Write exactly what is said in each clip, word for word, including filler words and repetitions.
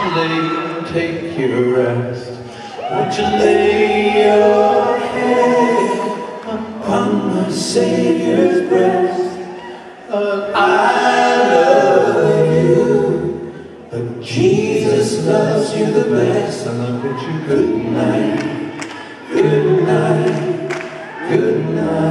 you lay and take your rest? Won't you lay your head upon my Savior's breast? Uh, I love you, but Jesus loves you the best. And I bid you good night, good night, good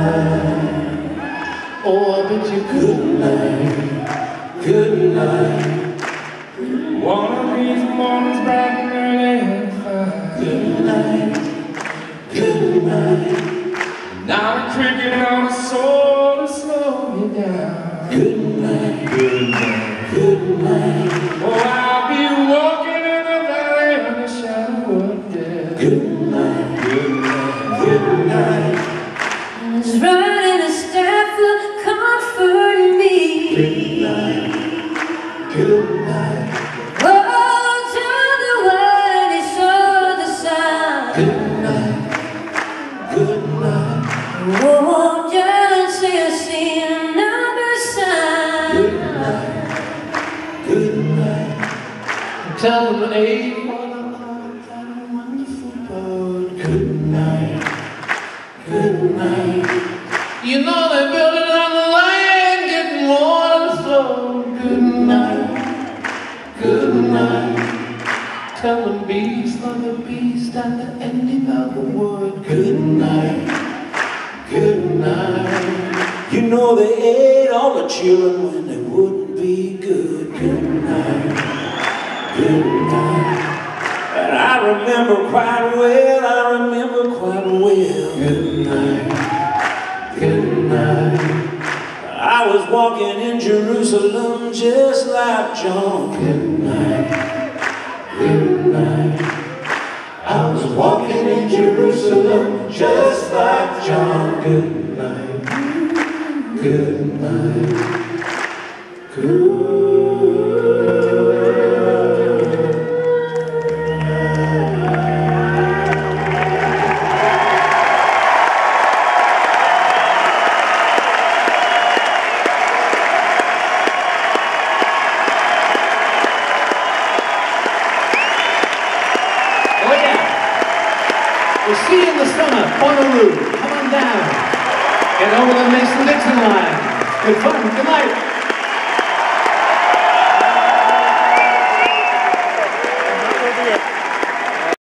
night. Oh, I bid you good night, good night. One of these mornings bright and early and fine. Good night, good night. Not a cricket on a soul to slow me down. Good night, good night, good night. Oh, I'll be walking in the valley in the shadow of death. Good night, good night, good night. And it's running a staff will comfort me. Good night, good night. Oh, tell the world he saw the sun. Good night, good night. Oh, just say I see another Good sun. night, good night. Tell them eight what a wonderful boat. Good night, good night. You know they're building on the land, getting more to flow. Good night, good night. Tell them beast like a beast at the ending of the wood. Good night, good night. You know they ate all the children when they wouldn't be good. Good night, good night. And I remember quite well, I remember quite well. Good night, good night. I was walking in Jerusalem just like John. Good night, good night. I was walking in Jerusalem just like John. Good night, good night, good. We'll see you in the summer, Honolulu. Come on down. Get over the Mason-Dixon line. Good fun. Good night.